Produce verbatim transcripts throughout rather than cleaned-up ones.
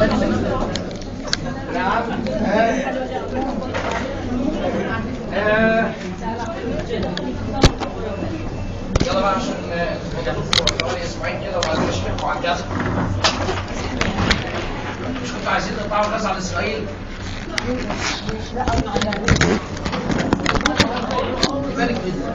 نعم. آه. يلا بقى عشان حوالي اسبوعين كده وبعدين نشرحوا على الجزء. مش كنتوا عايزين تقطعوا الغاز على اسرائيل؟ لا بالك جدا.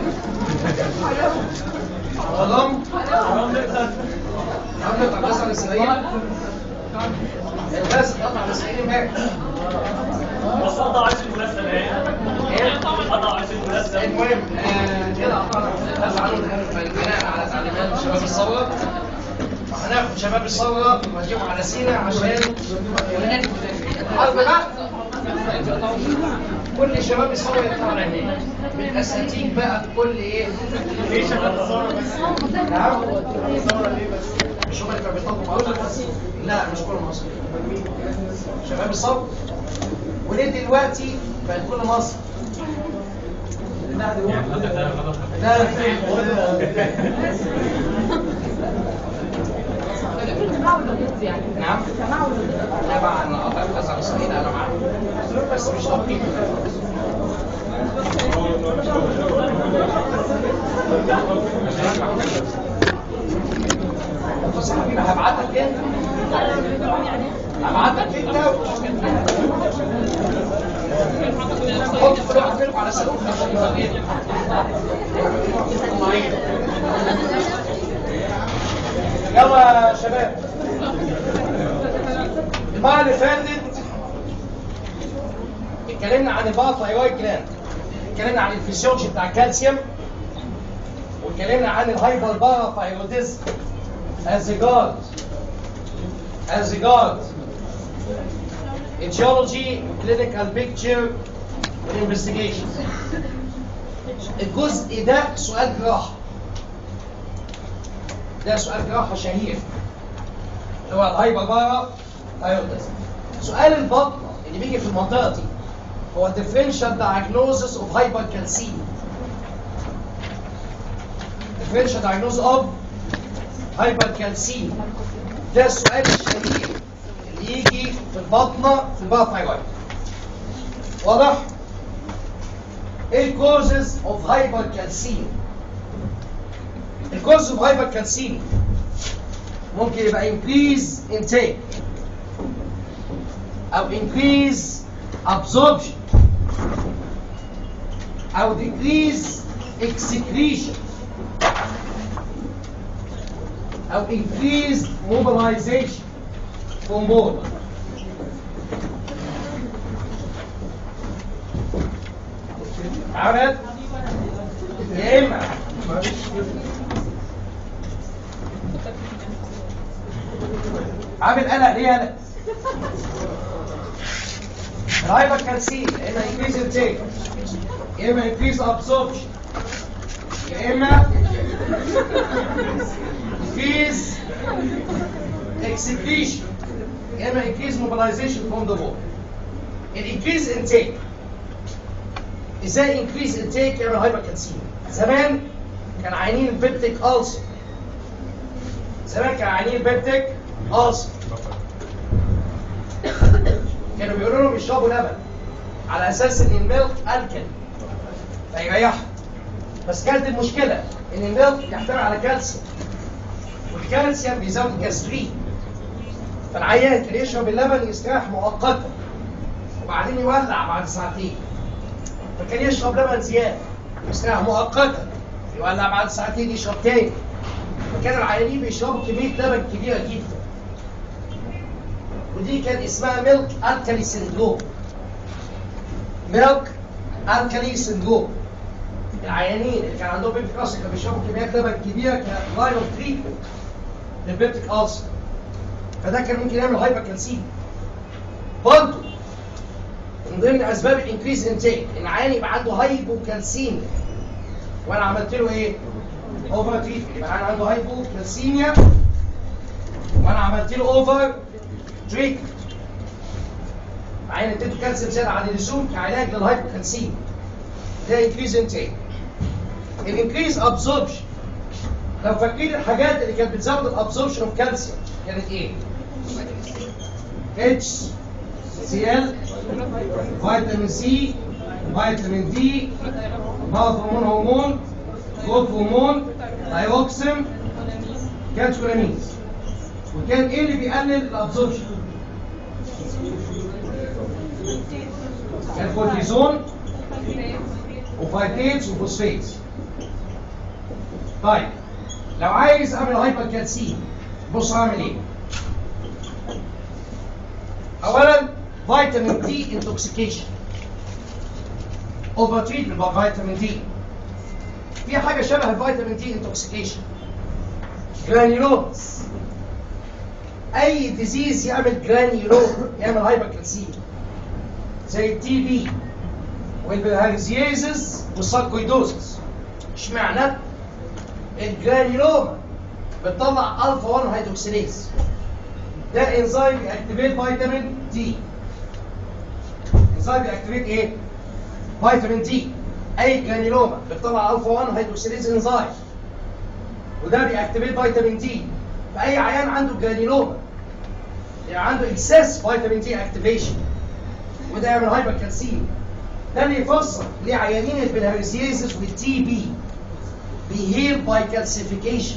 حرام؟ حرام نقطع الغاز على اسرائيل؟ الغاز اتقطع على اسرائيل مات. بس قطع عيش المناسبة ايه؟ قطع عيش المناسبة. المهم كده قطعنا الغاز عنه بناء على تعليمات شباب الثورة. هناخد شباب الثورة ونجيبهم على سينا عشان الحرب بقى. كل شباب الثورة يطلعوا على هناك بالاساتيك بقى بكل ايه؟ ليه شباب الثورة بس؟ نعم؟ الثورة ليه بس؟ مش هم اللي كانوا بيطلبوا مصر؟ لا مش كل مصر. شباب الثورة. وليه دلوقتي بقت كل مصر؟ لا لا نعم؟ لا بقى انا قطعت الغاز على اسرائيل انا معاك بس مش توقيت. بص يا حبيبي هبعتك انت هبعتك انت حط كل واحد منكم على صاروخ عشان يفرقني. يلا يا شباب المره اللي فاتت اتكلمنا عن الباراثايرويد جلاند، اتكلمنا عن الفسيولوجي بتاع الكالسيوم، واتكلمنا عن الهايبر باراثايروديزم as regard as regard etiology, clinical picture, investigation. الجزء ده سؤال جراحة. ده سؤال جراحة شهير اللي هو الهايبر باراثايروديزم. سؤال البطنة اللي بيجي في المنطقة دي هو differential diagnosis of hypercalcemia. differential diagnosis of hypercalcemia. ده السؤال الشهير اللي يجي في البطنة في الباراثايرويد. واضح؟ ايه causes of hypercalcemia؟ الكوز اوف hypercalcemia ممكن يبقى increase intake او increase absorption او decrease excretion او increased mobilization from bone. عمل يا اما عامل قلق ليه قلق؟ الهايبركالسيميا يا اما increase intake يا اما increase absorption يا اما increase excretion يا اما increase mobilization from the bone. الانكريز intake ازاي increase intake يعمل هايبركالسيميا؟ زمان كان عيانين البيبتيك ألسر. زمان كان عيانين البيبتيك ألسر كانوا بيقولوا لهم يشربوا لبن على اساس ان الميلك الكل فيريحهم. بس كانت المشكله ان الميلك يحتوي على كالسيوم والكالسيوم بيزود الجاسترين، فالعيان كان يشرب اللبن يستريح مؤقتا وبعدين يولع بعد ساعتين، فكان يشرب لبن زياده يستريح مؤقتا يولع بعد ساعتين يشرب تاني، فكان العيانين بيشربوا كميه لبن كبيره جدا، ودي كان اسمها ميلك الكالي سندروم. ميلك الكالي سندروم. العيانين اللي كان عندهم بيبتيك ألسر كانوا بيشربوا كميات لبن كبيره كلاين اوف تريتمنت للبيبتيك ألسر، فده كان ممكن يعمل هايبركالسيميا. برضه من ضمن اسباب الانكريز انتيك ان عيان يبقى عنده هايبوكالسيميا وانا عملت له ايه؟ اوفر تريتمنت. يبقى عيان عنده هايبوكالسيميا وانا عملت له اوفر تريتمنت. عيان اديته كالسيوم زياده عن اللزوم كعلاج للهايبوكالسيميا. ده انكريز انتيك. الانكريز ابسوربشن، لو فاكرين الحاجات اللي كانت بتزود الابسوربشن اوف كالسيوم كانت ايه؟ اتش سي ال، فيتامين سي، فيتامين دي، باث هرمون هرمون، جروث هرمون، دايوكسين، كاتشولامينز. وكان ايه اللي بيقلل الابزوربشن؟ كان كورتيزون وفايتيتس وفوسفيتس. طيب لو عايز اعمل هايبر كالسيم بص هعمل ايه؟ اولا فيتامين دي انتوكسيكيشن، اوفر تريتمنت بفيتامين دي. في حاجه شبه الفيتامين دي انتوكسيكيشن، جرانيولوز. اي ديزيز يعمل جرانيولوز يعمل هايبر كالسيم، زي التي بي والبلهارزيازيس والساركويدوزس. اشمعنى؟ الجرانيولوما بتطلع الفا واحد هيدروكسيليز، ده انزيم بيأكتيفيت فيتامين دي. انزيم بيأكتيفيت ايه؟ فيتامين دي. اي جرانيولوما بتطلع الفا واحد هيدروكسيليز انزيم، وده بيأكتيفيت فيتامين دي. فاي عيان عنده جرانيولوما يعني عنده اكسس فيتامين دي اكتيفيشن، وده يعمل هايبر كالسيم. ده اللي يفسر ليه عيانين البلهارزيازيس والتي بي بيهيل باي كالسيفيكيشن.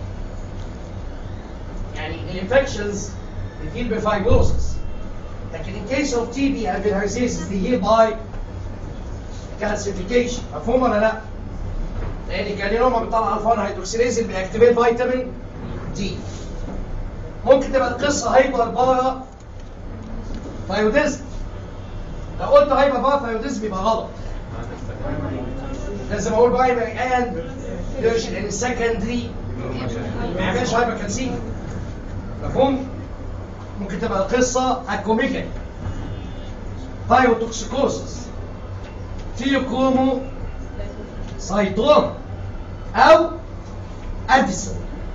يعني الانفكشنز بيهيل بفايبروسس، لكن in case of تي بي and bilharziasis بيهيل باي كالسيفيكيشن. مفهوم ولا لا؟ لان الجرانيولوما بتطلع الفا واحد هيدروكسيليز اللي بيأكتيفيت فيتامين دي. ممكن تبقى القصه هايبر بارا ثايروديزم. لو قلت هايبر بارا ثايروديزم يبقى غلط، لازم اقول بايبري اند ليش، لان السكندري ما يعملش هايبر كالسيم. مفهوم؟ ممكن تبقى القصه اكوميكال ثايروتوكسيكوسس، تيوكرومو سايتوم، او اديسون.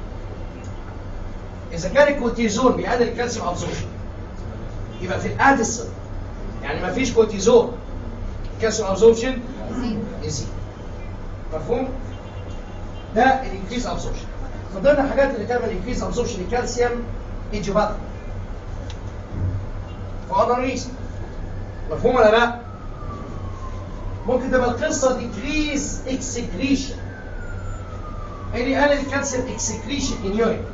اذا كان الكورتيزون بيقلل الكالسيوم ابسوربشن يبقى في الاديسون، يعني ما فيش كورتيزون الكالسيوم ابسوربشن يزيد. مفهوم؟ ده الانكريز ابسوربشن. من ضمن الحاجات اللي تعمل انكريز ابسوربشن الكالسيوم ايجوباثي for other reason. مفهوم ولا لا؟ ممكن تبقى القصه decrease excretion، اللي قلل الكالسيوم excretion in urine.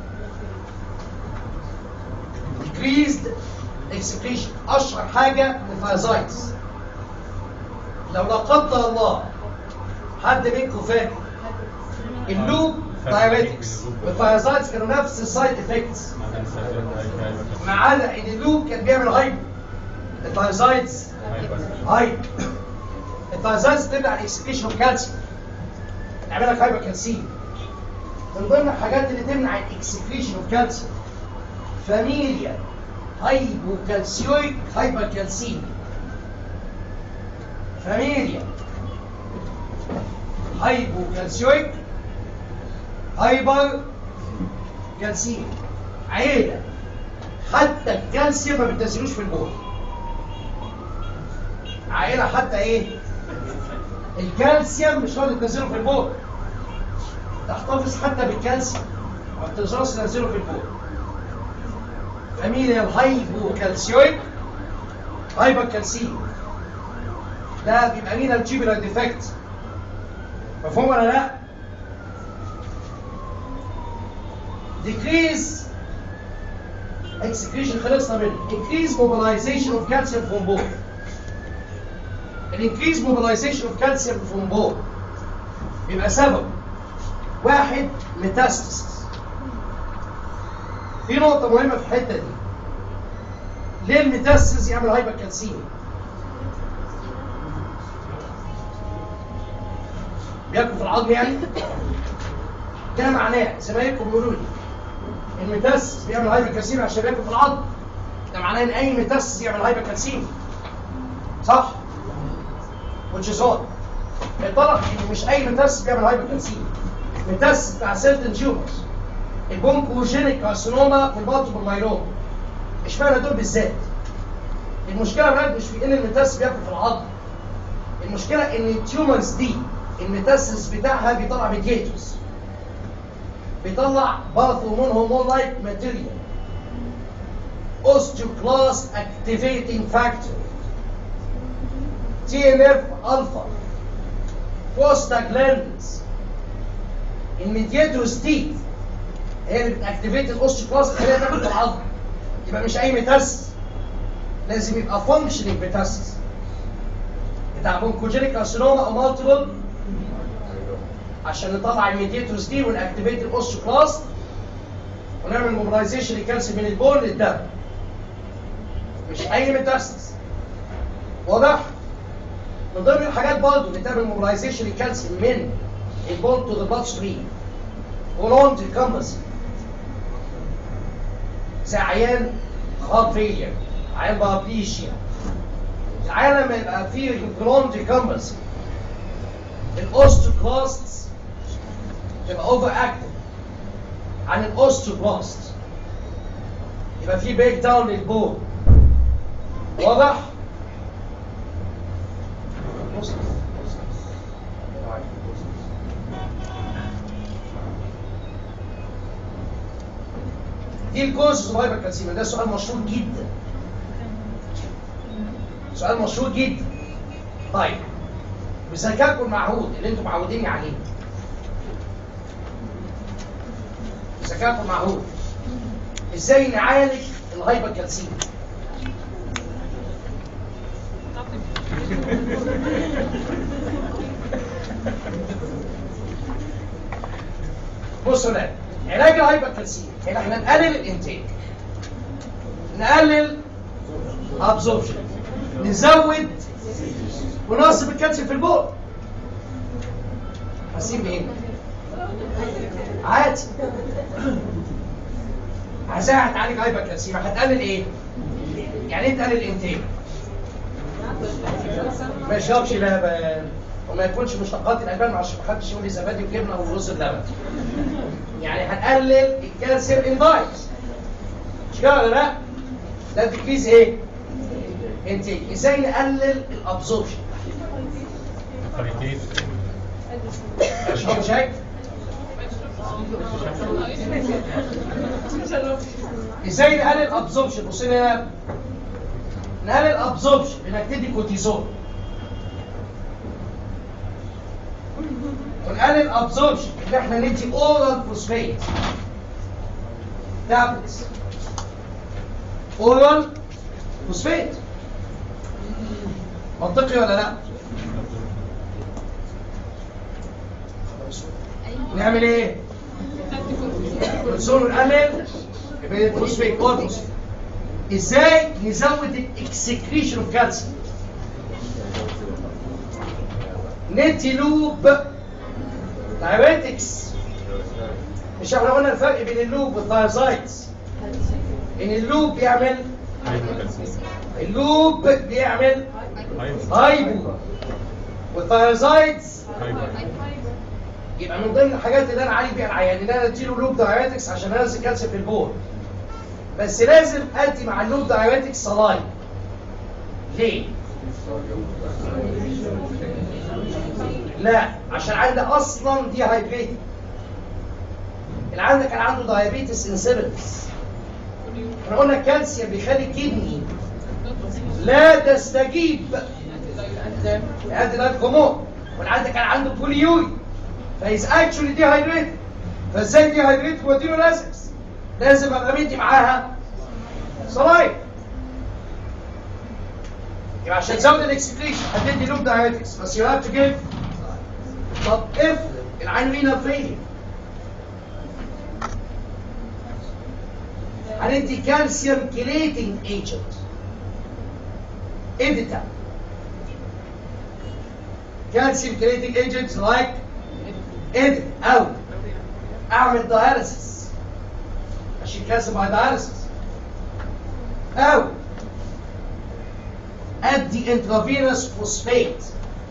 decreased excretion اشهر حاجه الفازايتس. لو لا قدر الله حد منكم فاكر اللوب دايريتكس والفازايتس كانوا نفس السايد افكتس، ما عدا ان اللوب كان بيعمل هايبر، الفازايتس هايبر. الفازايتس بتمنع الاكسكريشن اوف كالسيوم، تعمل لك هايبر كالسيم. من ضمن الحاجات اللي تمنع الاكسكريشن اوف كالسيوم فاميليا هايبوكالسيويك هايبر كالسيم. فاميليا هايبوكالسيويك هايبر كالسيم، عيله حتى الكالسيوم ما بتنزلوش في البول. عيله حتى ايه؟ الكالسيوم مش راضي تنزله في البول، تحتفظ حتى بالكالسيوم ما بتقدرش تنزله في البول. فاميليا الهايبوكالسيويك هايبر كالسيم، ده بيبقى لينا التيبولار ديفكت. مفهوم ولا لا؟ decrease excretion خلصنا منه. increase mobilization of calcium from bone. increase mobilization of calcium from bone بيبقى سبب واحد ميتاستاسيس. في نقطة مهمة في الحتة دي، ليه الميتاستاسيس يعمل هايبر كالسيميا؟ بياكل في العظم يعني؟ ده معناه زمايلكم بيقولوا لي الميتاستاسيس بيعمل هايبر كالسيميا عشان بياكل في العظم، ده معناه ان اي ميتاستاسيس يعمل هايبر كالسيميا، صح؟ which is wrong. اتضح ان مش اي ميتاستاسيس بيعمل هايبر كالسيميا. ميتاستاسيس بتاع سيرتن تيومرز، البونكوجينيك كارسينوما في البالتيمور مايلوما، اشمعنى دول بالذات؟ المشكله يا ولاد مش في ان الميتاستاسيس بياكل في العظم، المشكله ان التيومرز دي الميتاستاسيس بتاعها بيطلع ميدياتورز، بيطلع باث هرمون هرمون لايك ماتيريال. osteoclast activating factor تي ان اف الفا prostaglandins الميدياتورز دي هي اللي بتاكتيفيت الاوستيوكلاست خليها تاكل العظم. يبقى مش اي ميتاسيس، لازم يبقى فانكشنينج ميتاسيس بتاع بونكوجينيك كارسينوما او مالتيبل عشان نطلع الميدياتورز دي ونأكتيفيت الاوستيوكلاست ونعمل موبلايزيشن للكالسيوم من البون للدم. مش اي ميتاسيس. واضح؟ من ضمن الحاجات برضه اللي تعمل موبلايزيشن للكالسيوم من البون تو ذا بلاد ستريم ولونج ريكمبنسي زي عيان هارت فيلير، عيان بارابليشيا. العيان لما يبقى فيه لونج ريكمبنسي الاوستيوكلاست تبقى اوفر اكتف عن الاوستيوبلاست، يبقى في بريك داون للبون. واضح؟ دي الكوزز اوف هايبركالسيميا. ده سؤال مشهور جدا، سؤال مشهور جدا. طيب بذكائكم المعهود اللي انتم معوديني عليه، بذكائكم المعهود ازاي نعالج الهايبركالسيميا؟ بصوا هنا علاج الهايبركالسيميا ان احنا نقلل الانتاج، نقلل ابزوربشن، نزود ونقص الكالسيوم في البول. حاسين بايه؟ عادي. عايزاها هتعالج هايبركالسيميا هتقلل ايه؟ يعني ايه تقلل الانتاج؟ ما يشربش لبن وما ياكلش مشتقات الالبان عشان ما حدش يقول لي زبادي وجبنه ورز بلبن. يعني هنقلل الكالسيوم ان دايت. مش كده ولا لا؟ ده تركيز ايه؟ انتاج. ازاي نقلل الابزوربشن؟ اشربوا شاي؟ ازاي نقلل الابزوربشن؟ بص هنا، نقلل الابزوربشن بانك تدي كورتيزون، ونقلل الابزوربشن ان احنا ندي اورال فوسفيت تابلتس، اورال فوسفيت. منطقي ولا لا؟ نعمل ايه؟ كورتيزون ونقلل الفوسفيت، اورال فوسفيت. ازاي نزود الاكسكريشن اوف كالسيوم؟ ندي لوب دايوريتكس. مش احنا قلنا الفرق بين اللوب والثايروزايتس؟ ان اللوب بيعمل اللوب بيعمل هايبو والثايروزايتس يبقى من ضمن الحاجات اللي انا عالج بيها العيان ان انا اديله لوب دايوريتكس عشان انزل كالسيوم في البول. بس لازم ادي مع اللوب دايوريتكس صلاين. ليه؟ لا، عشان عندي اصلا دي هايدريتد. اللي عندك كان عنده دايابيتس انسيبيتس. احنا قلنا الكالسيوم بيخلي الكدني لا تستجيب لأدي الهرمون، واللي عندك كان عنده بوليوري فايز اكشولي دي هايدريتد. فازاي دي هايدريتد واديله لازكس؟ لازم ابقى مدي معاها صلاين. يبقى عشان تزود الاكسكريشن هتدي لوب دايوريتكس بس يو هاف تو جيف. طب افرض العين رينال فيلير، هندي كالسيوم كيليتنج ايجنت اديتا. كالسيوم كيليتنج ايجنت لايك اديت، او اعمل داياليسيس عشان كالسيوم باي داياليسيس، او ادي انترافينوس فوسفيت.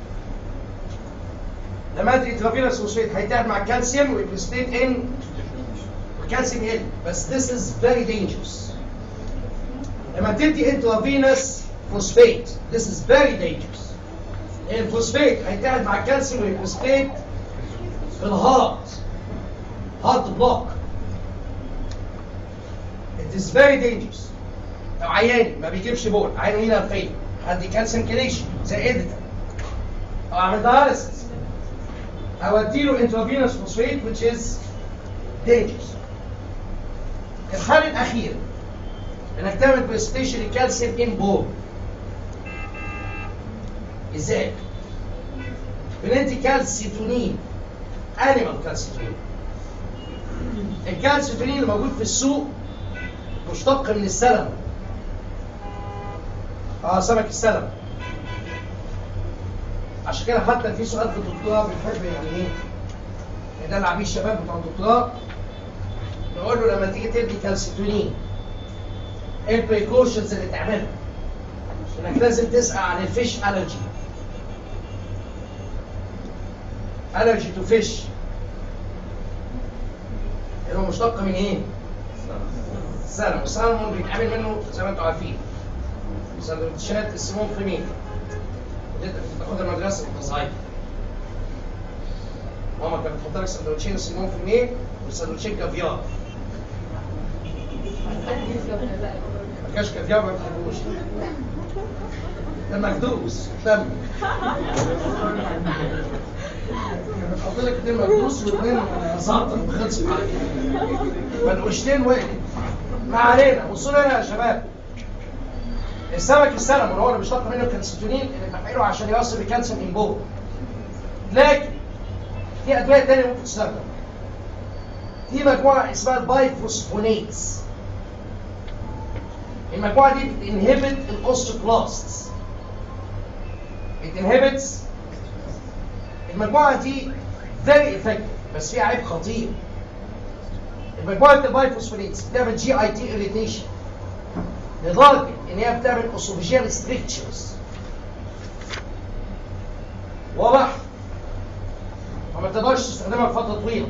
لما ادي انترافينوس فوسفيت هيتعب مع الكالسيوم ويبرستيت ان الكالسيوم يقل. بس this is very dangerous. لما تدي انترافينوس فوسفيت this is very dangerous. الفوسفيت هيتعب مع الكالسيوم ويبرستيت في الهارت، هارت بلوك. It is very dangerous. لو عياني ما بيجيبش بول، عينه هنا فين؟ عندي كالسيوم كيليشن زي ايديتا، او اعمل داياليسيس، او اديله انترافينوس فوسفيت which is dangerous. الحل الاخير انك تعمل بريستيشن الكالسيوم ان بول. ازاي؟ بندي كالسيتونين، انيمال كالسيتونين. الكالسيتونين اللي موجود في السوق مشتق من السلمون. اه سمك السلمون. عشان كده حتى في سؤال في الدكتوراه بنحب يعني ايه؟ ندلع بيه الشباب بتوع الدكتوراه، نقول له لما تيجي تدي كالسيتونين ايه البريكوشنز اللي تعملها؟ انك لازم تسأل عن الفيش الرجي. الرجي تو فيش. اللي هو مشتق من ايه؟ السلمون. السلمون بيتعمل منه زي ما انتم عارفين سندوتشات السمون كريمين. اللي انت بتاخدها المدرسه وانت صغير. ماما كانت بتحط لك سندوتشين السمون كريمين وسندوتشين كافيار. ما كانش كافيار ما بتحبوش. ده مكدوس تم. بتحط لك اتنين مكدوس واثنين زعتر وخلصت على كده. مدقوشتين وقلت. ما علينا، بصوا لنا يا شباب. السمك السلمون هو اللي بيشتق منه الكالسيتونين اللي بنحقنه عشان يوصل الكالسيوم ان بول. لكن في ادويه ثانيه ممكن تستخدم. في مجموعه اسمها البايفوسفونيتس. المجموعه دي بتنهبت الاوستوكلاستس. بتنهبت المجموعه دي فيري افكتيف بس فيها عيب خطير. المجموعه البايفوسفونيتس بتعمل جي اي تي اريتيشن لدرجه ان هي بتعمل اسوفيجيال ستريكتشرز. واضح؟ فما تقدرش تستخدمها لفتره طويله.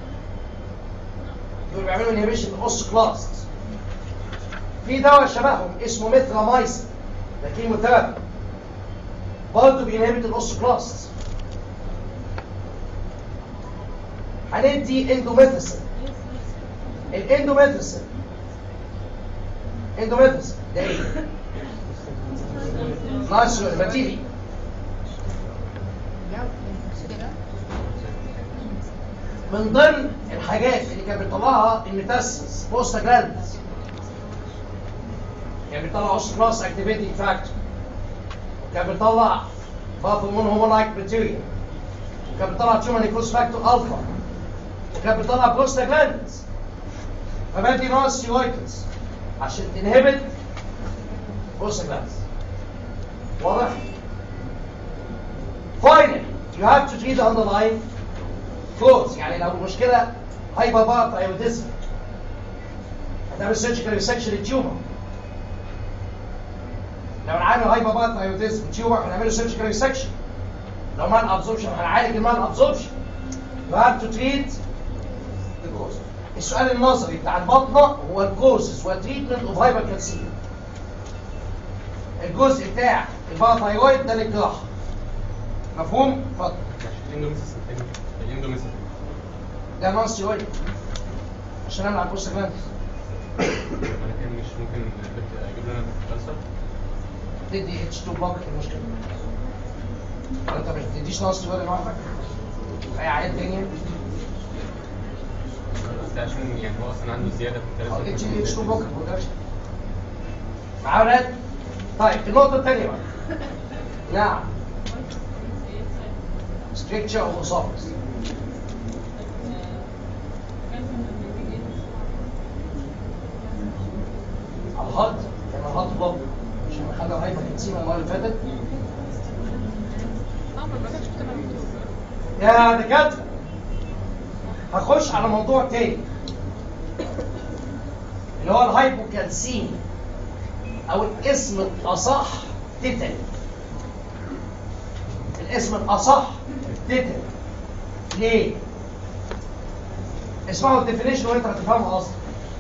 دول بيعملوا انهبيشن الاوستوكلاست. في دواء شبههم اسمه ميثرامايسين، ده كيموثيرابي برضه بينهبت الاوستوكلاست. هندي اندوميثاسين. الاندوميثاسين اندوميثاسين ده ايه؟ نايس بكتيريا. من ضمن الحاجات اللي كانت بتطلعها الميتاسيس بوستاجلاندز. كان بيطلع اوستوكلاست اكتيفيتنج فاكتور. كان بيطلع باثومون هومولايك بكتيريا. وكان بيطلع تيومر نيكروز فاكتور الفا. وكان بيطلع بروستاجلاندز. فبدي نوع ستيرويدز عشان تنهبت بروستاجلاندز. واضح؟ Finally, you have to treat the underlying cause. يعني لو المشكلة hyperparathyroidism هتعمل surgical resection للتيومر. لو العيان hyperparathyroidism تيومر هنعمله surgical resection. لو مان ابزوربشن هنعالج المان ابزوربشن. You have to treat the cause. السؤال النظري بتاع البطنة هو الكوزز والتريتمنت اوف هايبركالسيميا. الجزء بتاع الباراثايرويد ده للجراحة. مفهوم؟ اتفضل. الاندوميثاسين ده نون ستيرويد عشان اعمل على البروستاجلاندز. ولكن مش ممكن اجيب لنا كانسر؟ تدي اتش اتنين بلوك المشكلة. انت ما بتديش نون ستيرويد لوحدك؟ اي عيان تانية؟ بس عشان يعني هو اصلا عنده زياده في اه اتش الكالسيوم. اتش اتنين بلوك ما بقدرش. معايا ولاد؟ طيب النقطة الثانية بقى. نعم. stricture of esophagus. على الهارت كان الهارت بلوك عشان خدها هايبركالسيميا المرة اللي فاتت. يا دكاترة هخش على موضوع تاني اللي هو الهايبوكالسيميا او الاسم الاصح تيتاني. الاسم الاصح تيتاني. ليه؟ اسمعوا الديفينيشن وانت هتفهمها اصلا.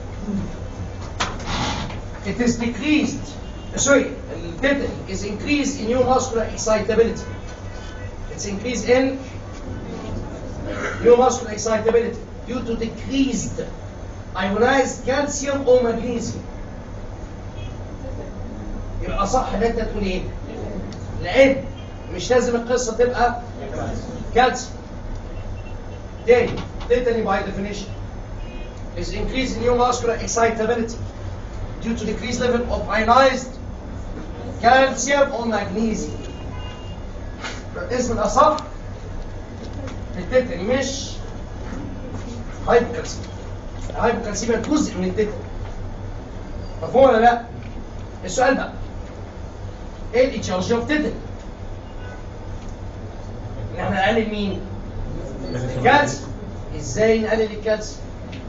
It is decreased, sorry, tetanus is increased in neuromuscular excitability. It's increased in neuromuscular excitability due to decreased ionized calcium or magnesium. الاصح ان انت تقول ايه؟ لان مش لازم القصه تبقى كالسيوم. تاني تيتاني by definition is increase in neuromuscular excitability due to decreased level of ionized calcium or magnesium. الاسم الاصح التيتاني مش هايبوكالسيميا. الهايبوكالسيميا جزء من التيتاني. مفهوم ولا لا؟ السؤال بقى ايه الاتشارج اوف تيتاني؟ ان احنا نقلل مين؟ الكالسيوم. ازاي نقلل الكالسيوم؟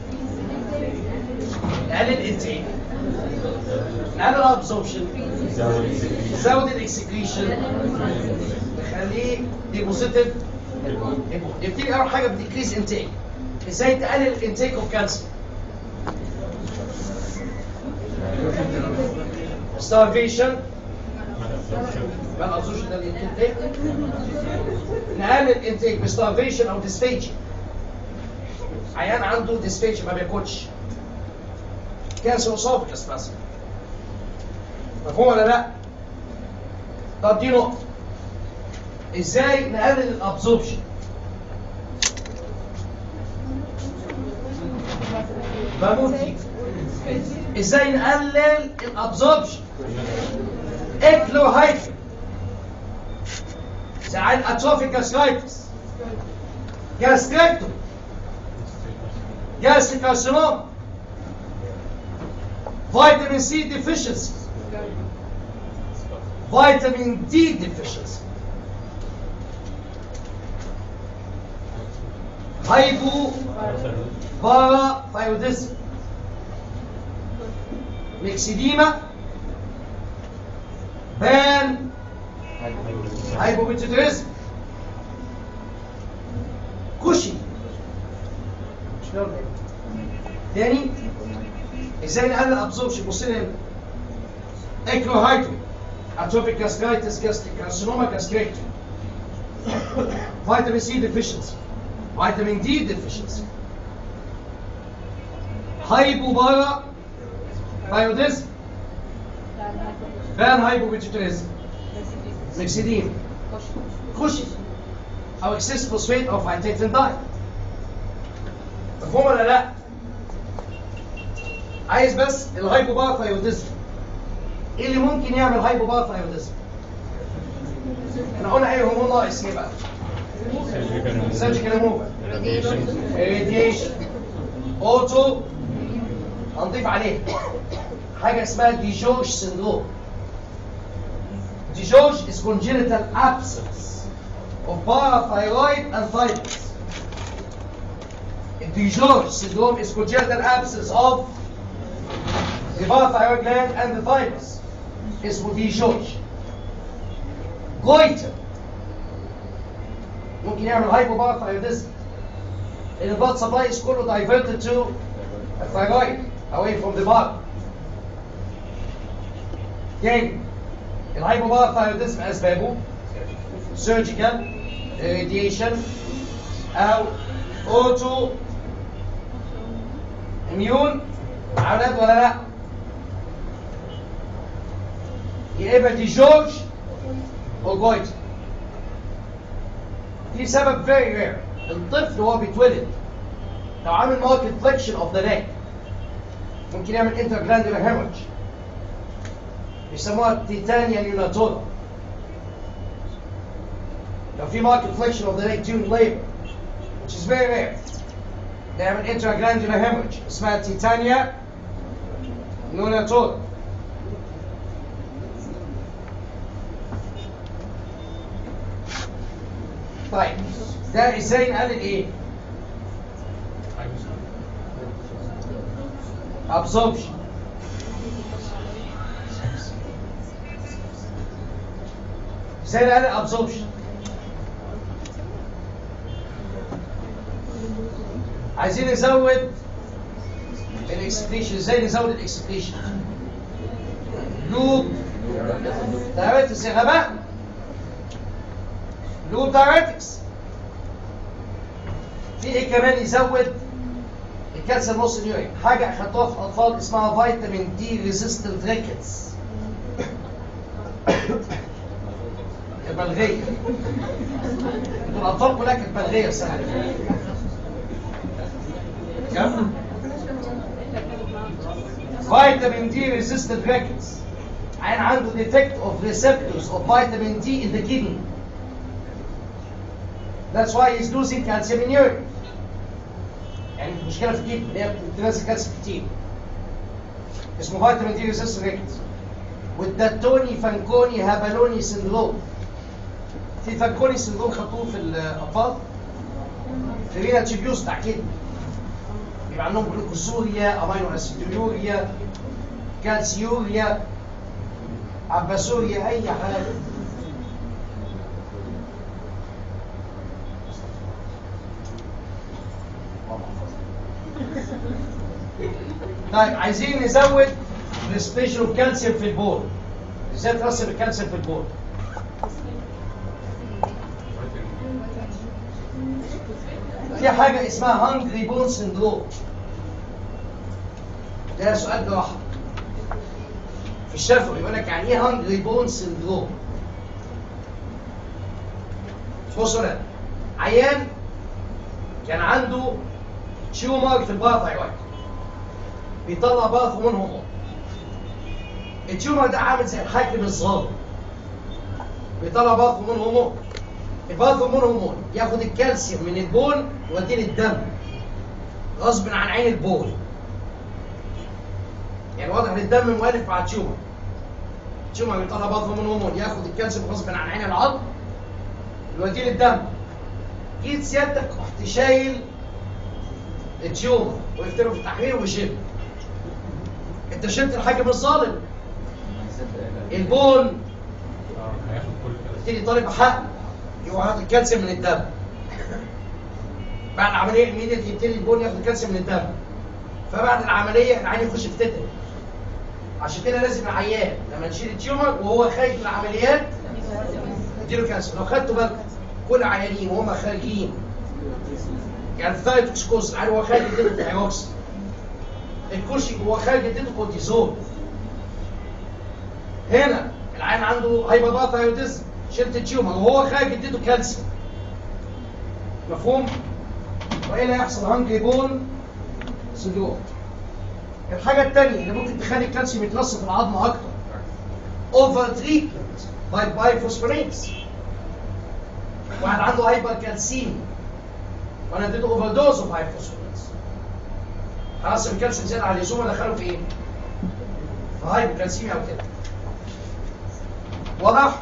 نقلل الانتيك، نقلل الابزوربشن، نزود الاكسكريشن، نخليه ديبوزيتيف. نبتدي اول حاجه بديكريز انتيك. ازاي تقلل الانتيك اوف كالسيوم؟ starvation، ما الابزوربشن ده الانتيك. نقلل الانتيك بستارفيشن او ديسفيجيا. عيان عنده ديسفيجيا ما بياكلش، كانسر اسوفجس مثلا. مفهوم ولا لا؟ طب دي نقطة. ازاي نقلل الابزوربشن؟ بموت فيك. ازاي نقلل الابزوربشن؟ اكلو هايفن زي الاتروفيك جاسترايتس، جاستريكتوم، جاستريك كارسينوما، فيتامين سي ديفيشنسي، فيتامين دي ديفيشنسي، هايبو بارا ثايروديزم، ميكسيديما، بان هايبوبيتيدريزم، كوشي. تاني ازاي نقلل الابزوربشن؟ بص لي هنا. اكلوهايدرو، اتروفيك جاسترايتس، جاستريك كارسينوما، جاستريكتوم، فيتامين سي ديفيشنسي، فيتامين دي ديفيشنسي، هايبوبارا ثايروديزم، بان هايبوبيتيدريزم، ميكسيدين، كوشي او اكسس فوسفيت او فايتاتين داي. مفهوم ولا لا؟ عايز بس الهايبوباراثايروديزم. ايه اللي ممكن يعمل هايبوباراثايروديزم؟ احنا قلنا ايه هرمون ناقص ايه بقى؟ سيرجيكال ريموفر، راديشن، اوتو. هنضيف عليه حاجه اسمها ديجورج سيندروم. ديجورج is congenital absence of parathyroid and thymus. Digeorge syndrome is congenital absence of the parathyroid gland and the thymus. اسمه ديجورج. جويتر ممكن يعمل hypoparathyroidism. The blood supply is كله diverted to the thyroid away from the body. تاني الهايبوباراثايروديزم اسبابه سيرجيكال، راديشن، او اوتو اميون. عمليات ولا لا؟ يا اما ديجورج او جويتر. في سبب very rare. الطفل وهو بيتولد لو عامل ماركت فليكشن اوف ذا نيك ممكن يعمل انترجلاندولار هيموريدج، بيسموها تيتانيا نيوناتورا. لو في ماركت فليكشن اوف ذا نيك during labor which is very rare نعمل intraglandular hemorrhage اسمها تيتانيا نيوناتورا. طيب ده ازاي نقلل ايه؟ absorption. ازاي نقلل absorption؟ عايزين نزود الاكسكريشن. ازاي نزود الاكسكريشن؟ لوب دايركتس يا غباء. لوب دايركتس. في ايه كمان يزود الكالسيوم نص اليورين؟ حاجه اخدتوها في الاطفال اسمها فيتامين دي ريزيستنت ريكتس. الملغيه. انتوا الاطفال كلها كانت ملغيه السنه اللي فاتت. كم؟ فيتامين دي ريزيستنت ريكتس. عين عنده defect of receptors of vitamin D in the kidney. That's why he's losing calcium in urine. يعني مشكلة في الكدني اللي هي بتنزل كالسيوم كتير. اسمه فيتامين دي ريزيستنت ريكتس. والداتوني فانكوني هابالوني سندروم. في فانكوني سندروم خدوه في الأطفال. في رينا تشيبيوس بتاع كدني. بيبقى عندهم جلوكوسوريا، أمينو أسيدوريا، كالسيوريا، عباسوريا، أي حاجة. طيب عايزين نزود ريسبيشن اوف كالسيوم في البول. ازاي ترسب الكالسيوم في البول؟ في حاجه اسمها هانجري بون سندروم. ده سؤال جراحه في الشفوي يقول لك يعني ايه هانجري بون سندروم؟ بصوا هنا عيان كان عنده تيومر في الباراثايرويد بيطلع باراثورمون هرمون. التيومر ده عامل زي الحاكم الظالم بيطلع باراثورمون هرمون. الباراثورمون هرمون ياخد الكالسيوم من البول يوديه للدم غصب عن عين البول. يعني واضح ان الدم مؤلف مع التيومر. التيومر بيطلع باراثورمون هرمون ياخد الكالسيوم غصب عن عين العظم يوديه للدم. جيت سيادتك رحت شايل التيومر وقفت له في التحرير وشلت. انت شلت الحاكم الظالم. البون يبتدي طالب بحق يروح ياخد الكالسيوم من الدم. بعد العمليه ايميديت يبتدي البون ياخد الكالسيوم من الدم. فبعد العمليه العين يخش في تتر. عشان كده لازم العيان لما نشيل التيومر وهو خارج من العمليات نديله كالسيوم. لو خدتوا بالكم كل عيانين وهم خارجين يعني الثايروكسكوز العيان وهو خارج اديته ثايروكس. الكوشي وهو خارج اديته كورتيزون. هنا العيان عنده هايبوثايروديزم شلت التيومر وهو خارج اديته كالسيوم. مفهوم؟ والا يحصل هانجري بون سندروم. الحاجه الثانيه اللي ممكن تخلي الكالسيوم يترسب في العظم اكتر اوفر تريتمنت باي بايفوسفورينز. واحد عنده هايبر كالسيم وانا اديته اوفر دوز اوف بايفوسفورينز. خلاص الكالسيوم زاد على اللزوم ودخله في ايه؟ في هايبر كالسيميا او كده. واضح؟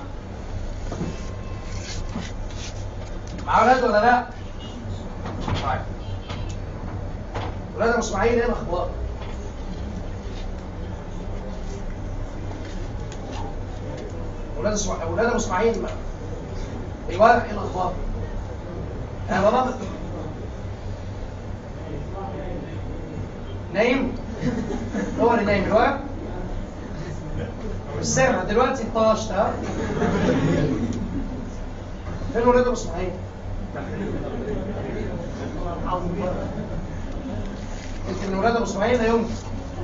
مع اولاد ولا لا؟ طيب ولاد ابو اسماعيل ايه الاخبار؟ ولاد اسماعيل ولاد ابو اسماعيل ما ايوه ايه الاخبار؟ انا بابا نايم؟ هو اللي نايم الواد؟ مش سامع دلوقتي طاشت ها؟ فين ولاد ابو اسماعيل؟ انت من ولاد ابو اسماعيل يا يوم؟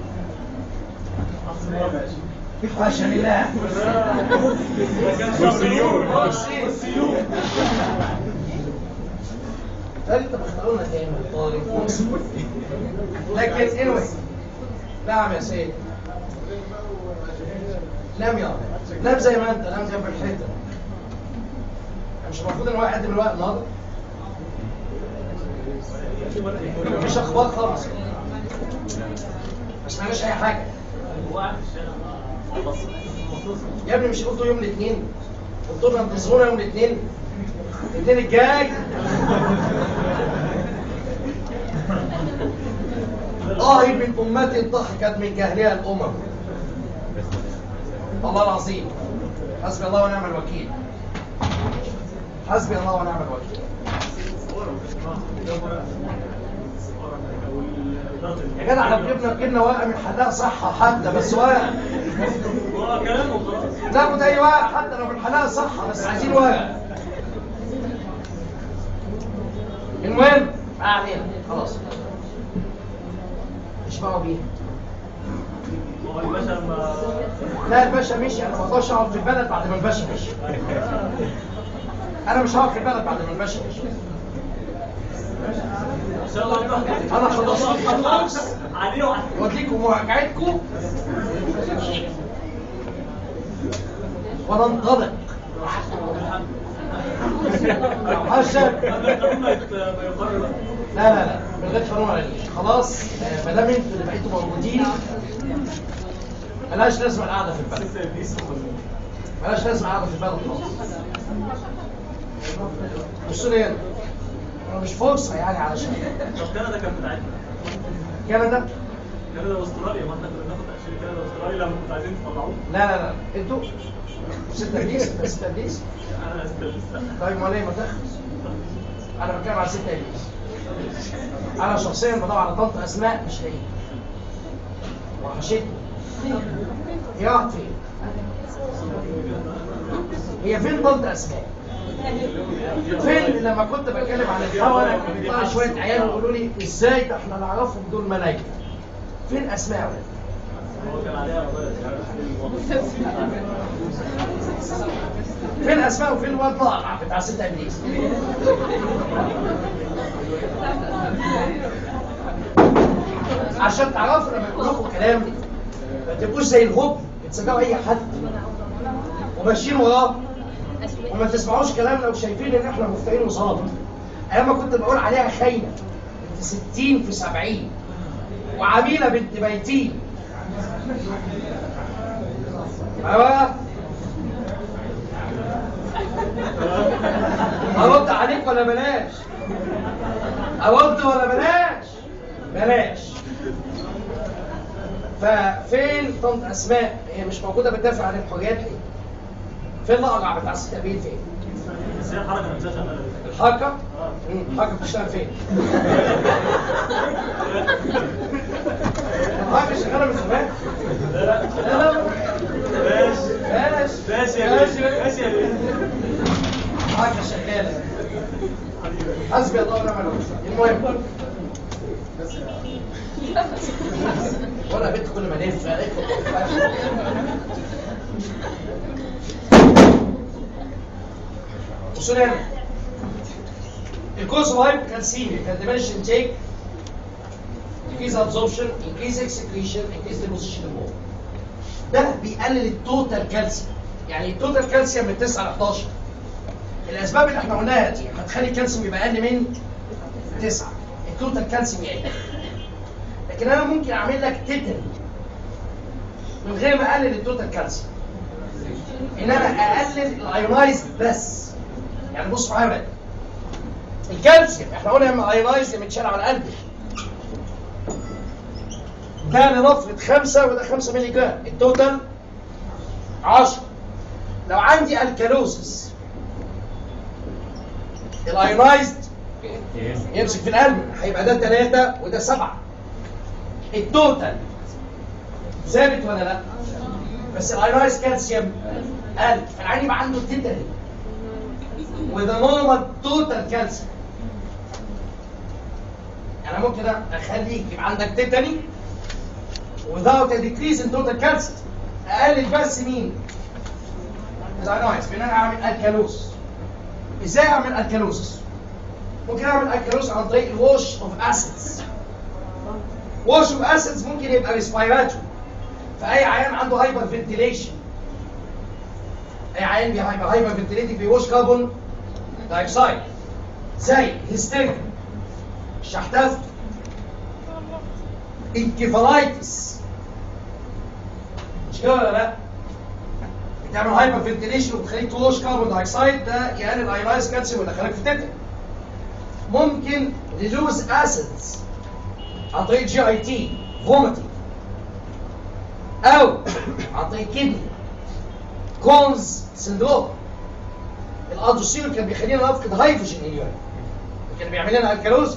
حاشا لله. انت بختارونا تاني طالب لكن anyway نعم يا سيد نام يا نام زي ما انت نام جنب الحيطه. مش المفروض ان هو يقدم الوقت النهارده؟ مفيش اخبار خالص ما سمعناش اي حاجه. يا ابني مش قلتوا يوم الاثنين؟ قلتوا لنا انتظرونا يوم الاثنين الاثنين الجاي. اه من امتي ضحكت من جهلها الامم. الله العظيم حسبي الله ونعم الوكيل. حسبي الله ونعم الوكيل. يا جدع احنا جبنا جبنا ورقه من حلاق صحه حتى بس ورقه. هو كلامه خلاص. ناخد اي ورقه حتى لو من حلاق صحه بس عايزين ورقه. المهم ما علينا خلاص. اشبعوا بيها. هو الباشا لما لا الباشا مشي، انا ما اقدرش اقعد في البلد بعد ما الباشا مشي. انا مش هقعد في البلد بعد ما الباشا مشي. انا خلصت خلاص واديكم مراجعتكم وننطلق. عشان لا لا لا من غير قانون على الجيش خلاص. ما دام انتوا اللي بقيتوا موجودين ملهاش لازمه القعده في البلد. ملهاش لازمه القعده في البلد خالص. بصوا لي هنا، مش فرصه يعني علشان طب كندا كانت بتاعتنا. كندا كندا واستراليا، ما احنا كنا بناخد تاشيره كندا واستراليا لما كنتوا عايزين تطلعوه. لا لا لا انتوا ستة ابليس ستة ابليس. انا استلمت. طيب امال ايه ما تخلص؟ انا بتكلم على ستة ابليس. انا شخصيا بدور على طنط اسماء مش لاقيها. وحشتني. هي راحت فين؟ هي فين طنط اسماء؟ فين لما كنت بتكلم عن الحوالة كان بيطلع شويه عيال ويقولوا لي ازاي ده احنا نعرفهم دول ملايكه. فين اسماء يا ولاد؟ هو كان عليها فين اسماء وفين الواد طه بتاع ستة ابليس؟ عشان تعرفوا لما يقول لكم كلام ما تبقوش زي الهب بتصدقوا اي حد وماشيين وراه وما تسمعوش كلامنا وشايفين ان احنا مفترين وصادق. ايام ما كنت بقول عليها خاينه بنت ستين في سبعين وعميله بنت بيتين. ايوه ارد عليك ولا بلاش؟ ارد ولا بلاش؟ بلاش. ففين طنط اسماء؟ هي مش موجوده بتدافع عن الحريات ليه؟ فين الاقرع بتاع ستة ابريل فين؟ بس هي الحركه نفسها شغاله. الحركه؟ امم الحركه بتشتغل فين؟ الحركه شغاله من زمان؟ لا لا لا لا بلاش بلاش بلاش يا بيه بلاش يا بيه. الحركه شغاله. حسبي الله ونعم الوكيل. المهم وانا بنت كل ما الف بصوا هنا الكورس اوف هايبوكالسيميا كان diminish intake, increase absorption, increase excretion, increase deposition of water. ده بيقلل التوتال كالسيوم. يعني التوتال كالسيوم من تسعة ل احداشر. الاسباب اللي احنا قلناها دي هتخلي الكالسيوم يبقى اقل من تسعة. التوتال كالسيوم يقل. لكن انا ممكن اعمل لك تيتن من غير ما اقلل التوتال كالسيوم. ان انا اقلل الايونايز بس. يعني بص معايا بقى. الكالسيوم احنا قلنا لما ايونايز متشال على القلب. ده لنفرض خمسة وده خمسة مللي جرام، التوتال عشرة. لو عندي الكالوزس الايونايزد يمسك في القلب هيبقى ده ثلاثة وده سبعة. التوتال ثابت ولا لا؟ بس الايونايز كالسيوم قل، فالعين يبقى عنده تيتاني وده نورمال توتال كالسيوم. يعني ممكن اخليك يبقى عندك تيتاني without a decrease in total calcium. اقلل بس مين؟ الايونايز بان انا اعمل الكالوز. ازاي اعمل الكالوز؟ ممكن اعمل الكالوز عن طريق الوش اوف اسيدز. وش اوف اسيدز ممكن يبقى ريسبيراتوري. فاي عيان عنده هايبر فنتيليشن، اي عيان بيبقى هايبر فنتيليتنج بيوش كربون دايوكسيد زي هيستيريا، الشحتفة، انكفالايتس. مش كده ولا لا؟ بتعمل هايبر فنتيليشن وبتخليك توش كربون دايوكسيد، ده يقلل الايونايز كالسيوم ويدخلك في تيتاني. ممكن ريلوز اسيدز عن طريق جي اي تي فوميتنج، او عن طريق كدني كونز سندروم. الادوسيول كان بيخلينا نفقد هيدروجين اليورين، كان بيعمل لنا الكالوزس.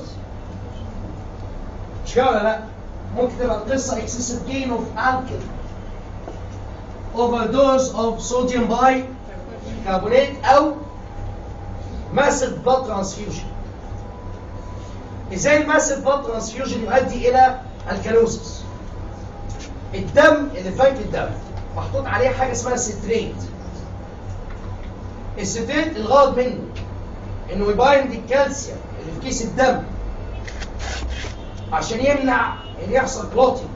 مش كده ولا لا؟ ممكن تبقى القصه excessive gain of alcohol, overdose of sodium bicarbonate او massive blood transfusion. ازاي الماسيف بلاد ترانسفيوجن يؤدي الى الكالوزس؟ الدم اللي فايت الدم محطوط عليه حاجه اسمها ستريت. الستريت الغرض منه انه يبايند الكالسيوم اللي في كيس الدم عشان يمنع ان يحصل كلوتينج.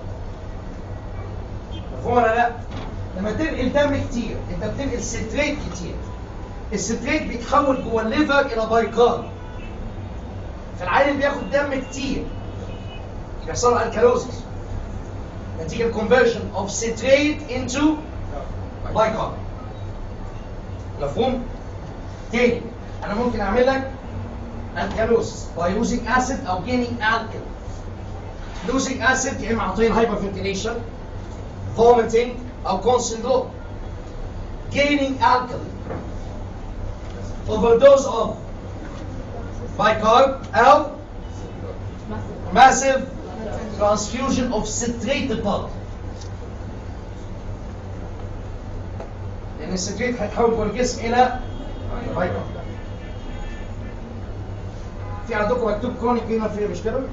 مفهوم ولا لا؟ لما تنقل دم كتير انت بتنقل ستريت كتير. الستريت بيتحول جوه الليفر الى بايكار. فالعيل اللي بياخد دم كتير بيحصل له الكالوزيس نتيجه الكونفرجن اوف ستريت انتو بايكار. مفهوم؟ تاني انا ممكن اعمل لك الكالوزيس باي يوزنج اسيد او جينينج الكل. لوزنج اسيد يا اما عن طريق الهايبرفنتيليشن، vomiting او constant low. Gaining alkali, overdose of bicarb او massive transfusion of citrated blood. لان الستريت هيتحول جوه الجسم الى بايكارب. في عندكم مكتوب كرونيك رينال فيلير مش كده؟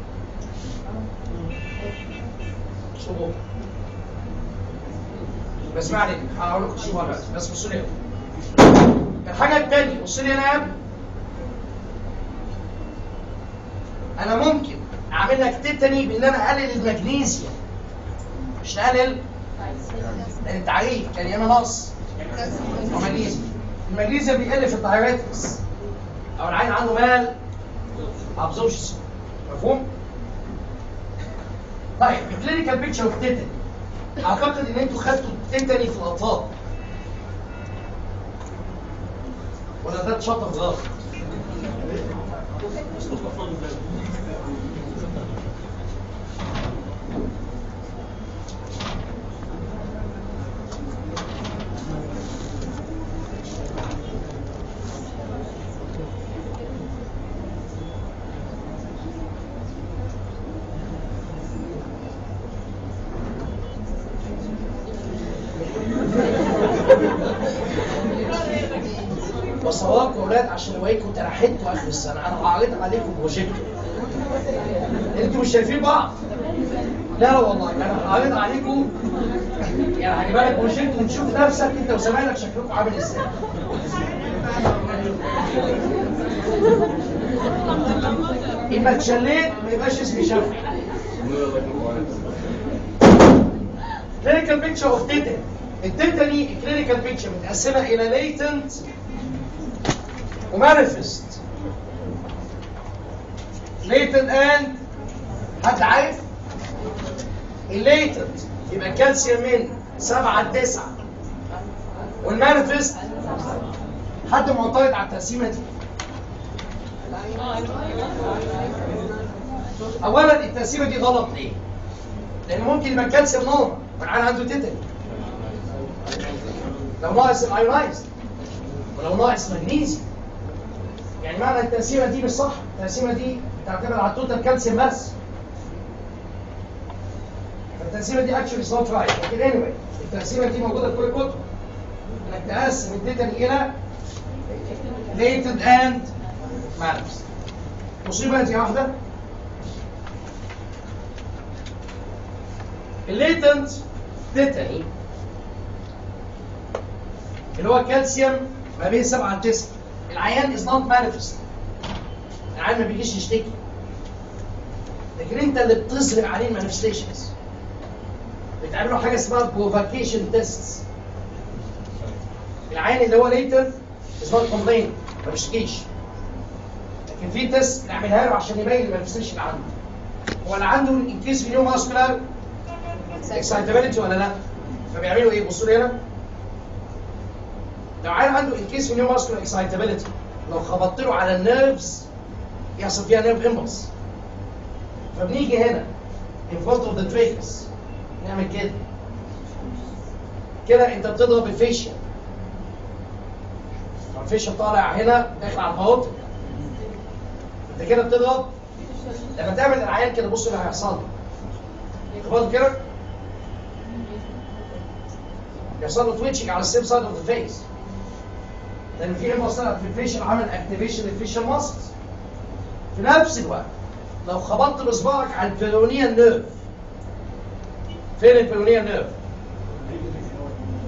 صبور. بس ما عليك هقول لكم شيء بس بس بصوا لي. الحاجه الثانيه بصوا لي هنا يا ابني. انا ممكن اعمل لك تيتاني بان انا اقلل المغنيسيوم مش اقلل لان التعريف كان ياما نقص ومغنيسيوم. المغنيسيوم بيقل في الدايريتكس او العين عنده مال ابزوربشن. مفهوم؟ طيب الكلينيكال بيكتشر اوف تيتاني اعتقد ان انتوا خدتوا تيتاني في الاطفال ولا ده اتشطف غلط؟ بصواكم يا ولاد عشان اوريكم ترحلتوا اخر السنه. انا هعرض عليكم بروجيكتور. انتوا مش شايفين بعض؟ لا لا والله انا هعرض عليكم يعني خلي بالك بروجيكتور وتشوف نفسك انت وزمايلك شكلكم عامل ازاي. اما اتشليت ما يبقاش اسمي شافعي. كلينيكال بيكتشر اوف تيتاني. التيتاني الكلينيكال بيكتشر متقسمه الى ليتنت ومانيفست. ليتنت اند حد عارف؟ الليتنت يبقى الكالسيوم من سبعة ل تسعة والمانيفست حد معترض على التقسيمه دي؟ اولا التقسيمه دي غلط ليه؟ لان ممكن يبقى الكالسيوم نورمال والعيان عنده تيتاني لو ناقص الايونايز ولو ناقص مغنيسيوم. يعني معنى التقسيمه دي مش صح. التقسيمه دي تعتمد على التوتال كالسيوم بس. فالتقسيمه دي اكشولي از نوت رايت. لكن اني واي التقسيمه دي موجوده في كل الكتب انك تقسم التيتاني الى ليتد اند مانيفست. مصيبه دي واحده. الليتنت تيتاني اللي هو كالسيوم ما بين سبعة ل تسعة. العيان از نوت مانيفست. العيان ما بيجيش يشتكي. لكن انت اللي بتظهر عليه المانيفستيشنز. بتعملوا حاجه اسمها بروفاكيشن تيست. العيان اللي هو ليتر از نوت كومبلين ما بيشتكيش. لكن في تيست نعملها له عشان يبين المانيفستيشن اللي عنده. هو اللي عنده انكريس في نيو ماسكولار اكسايتابيلتي ولا لا؟ فبيعملوا ايه؟ بصوا لي هنا. لو عيل عنده انكيس في نيو ماسكولار اكسايتابيلتي لو خبطت له على النيرفز يحصل فيها نيرف امبلس. فبنيجي هنا in front of the tragus نعمل كده. كده انت بتضرب الفيشيا. الفيشيا طالع هنا داخل على الباوتر. انت كده بتضرب. لما تعمل العيان كده بص اللي هيحصل له. تخبط كده يحصل له تويتشنج على السيم سايد اوف ذا فيس. لان في امبلس طلعت في الفيشل عمل اكتيفيشن للفيشل ماسلز. في نفس الوقت لو خبطت بصباعك على البيرونيال نيرف. فين البيرونيال نيرف؟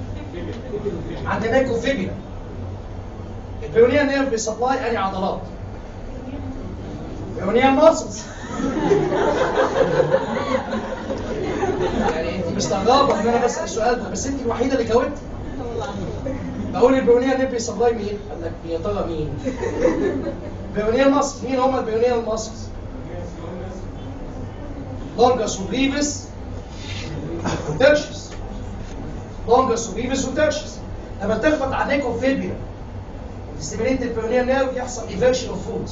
عند نيك وفيبيلا. البيونيال نيرف بيسبلاي انهي عضلات؟ بيونيال ماسلز. يعني انت مستغربه ان انا بسال السؤال ده، بس انت الوحيده اللي جاوبت. بقول البيونيال نيرف بيسبلاي مين؟ قال لك يا ترى مين؟ بيونيال ماسلز. مين هم البيونيال ماسلز؟ لونجاس وبريفس وترشس. لونجاس وبريفس وترشس. لما تخبط على نيك وفيبيلا وتستمريت البيونيال نيرف يحصل ايفيرشن اوف فود.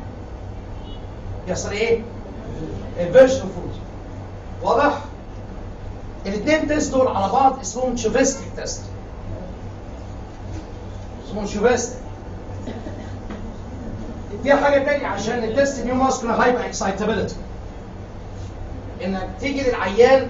يحصل ايه؟ ايفيرشن اوف فود. واضح؟ الاثنين تيست دول على بعض اسمهم شوفيستيك تيست. اسمهم شوفيستيك. في حاجه ثانيه عشان التيست نيو ماسكولار هايبر اكسايتابيلتي. انك تيجي للعيان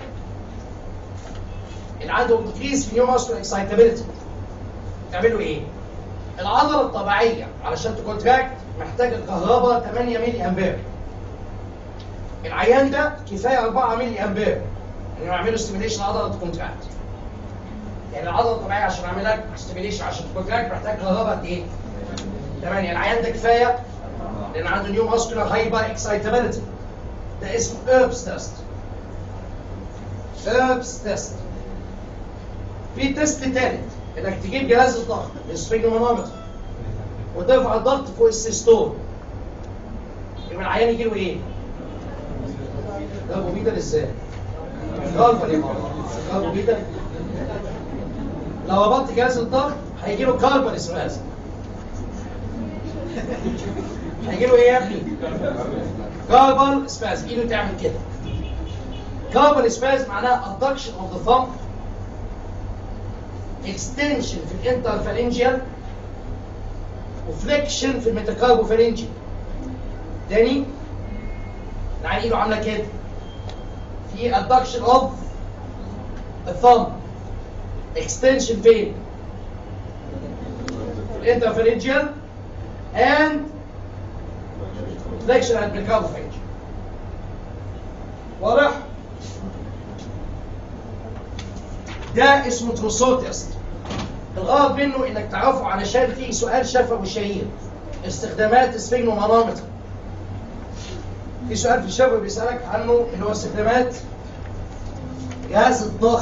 اللي عنده ديكريز في نيو ماسكولار اكسايتابيلتي تعمل له ايه؟ العضله الطبيعيه علشان تكونتراكت محتاجه كهرباء ثمانية ملي امبير. العيان ده كفايه أربعة ملي امبير انه يعملوا ستيميليشن عضله تكونتراكت. يعني العضله الطبيعيه عشان اعمل لك ستيميليشن عشان تكونتراكت محتاج كهرباء قد ايه؟ ثمانية. العيان ده كفايه لان عنده نيو ماسكولار هايبر اكسايتابيلتي. ده اسمه إيربس تيست. إيربس تيست. في تيست ثالث انك تجيب جهاز الضغط السفنجومانومتر وترفع الضغط فوق السيستول. يبقى العيان يجي له ايه؟ كاربوميتر ازاي؟ كاربون يا ماما. كاربوميتر. لو ربطت جهاز الضغط هيجي له كاربون اسبازم. هيجي له ايه يا ابني؟ كاربون اسبازم. ايده تعمل كده. كاربون اسبازم معناها abduction of the thumb، extension في الانترفالنجيال، وفليكشن في الميتاكاربوفالنجيال. تاني العين ايده عامله كده. في abduction of the thumb، extension فين؟ في الانترفالنجيال and flexion at الميتاكاربوفالنجيال. واضح؟ ده اسمه تروسو تيست. الغرض منه انك تعرفه علشان فيه سؤال شفوي شهير. استخدامات السفنجومانومتر. في سؤال في الشفوي بيسألك عنه اللي هو استخدامات جهاز الضغط.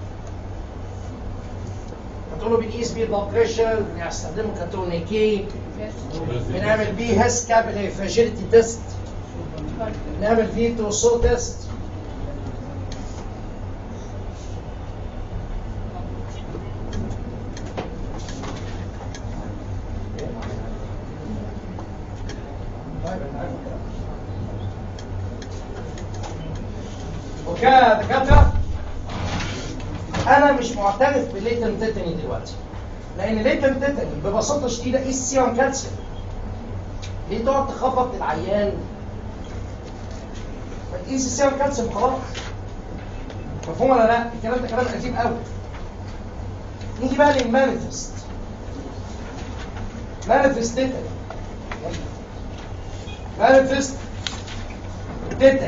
هتقول له بنقيس بيه البلد بريشر، بنستخدمه كتورنيكي، بنعمل بيه هيس كابيلاري فراجيليتي تيست، بنعمل فيه تروسو تيست. كدكاتره انا مش معترف بالليتن تيتاني دلوقتي، لان الليتن تيتاني ببساطه شديده ايه السيرم كالسيوم. ليه تقعد تخبط العيان؟ ما تقيس السيرم كالسيوم خلاص. مفهوم ولا لا؟ الكلام ده كلام قديم قوي. نيجي بقى للمانيفست. مانيفست تيتاني. مانيفست تيتاني.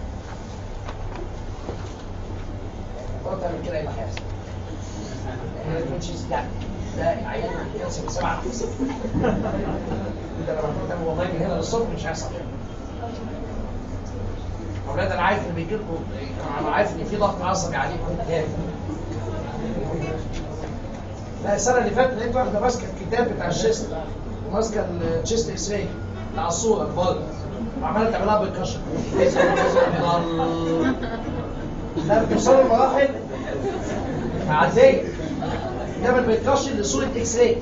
تقعد تعمل كده ايه اللي هيحصل؟ ما تكونش لا ده العيان كالسيوم سبعة. انت لما تقعد تعمل والله من هنا للصبح مش هيحصل كده. اولاد انا عارف ان بيجي لكم، انا عارف ان في ضغط عصبي عليكم جامد. لا السنه اللي فاتت لقيت واحده ماسكه الكتاب بتاع الشيست وماسكه الشيست اكس راي بتاع الصوره البارد وعماله تعملها بالكشف. لا بتوصلوا لمراحل عاديه ده بيتكشف لصوره اكس راي.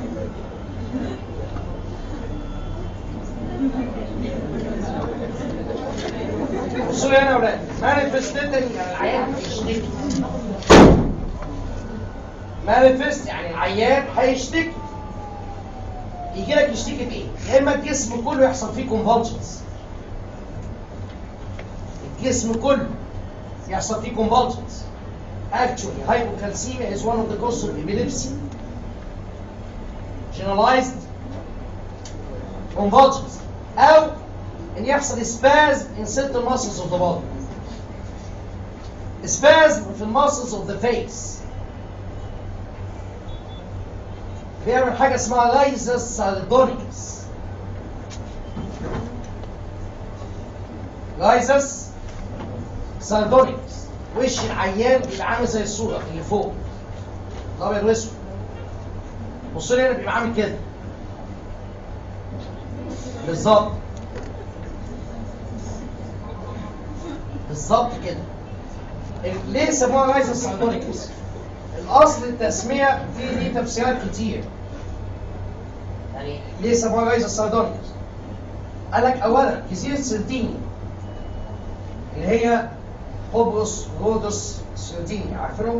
بصوا هنا يا ولاد، مانيفست يعني العيان هيشتكي. مانيفست يعني العيان هيشتكي. يجي لك يشتكي بايه؟ يا اما الجسم كله يحصل فيه كونفالجنز. الجسم كله يحصل فيه كونفالجنز. Actually, hypocalcemia is one of the causes of epilepsy. Generalized convulsions. أو إن يحصل spasm in certain muscles of the body. Spasm في muscles of the face. بيعمل حاجه اسمها لايزس سالدونيكس. لايزس سالدونيكس وش العيان بيبقى عامل زي الصوره اللي فوق الابيض واسود. بص لي هنا بيبقى عامل كده بالظبط بالظبط كده. ليه سموها لايزس سالدونيكس؟ الاصل التسميه في دي تفسيرات كتير. يعني ليه سموها لايزس سالدونيكس؟ قال لك اولا جزيره سرديني اللي هي قبرص رودس سرديني، عارفينهم؟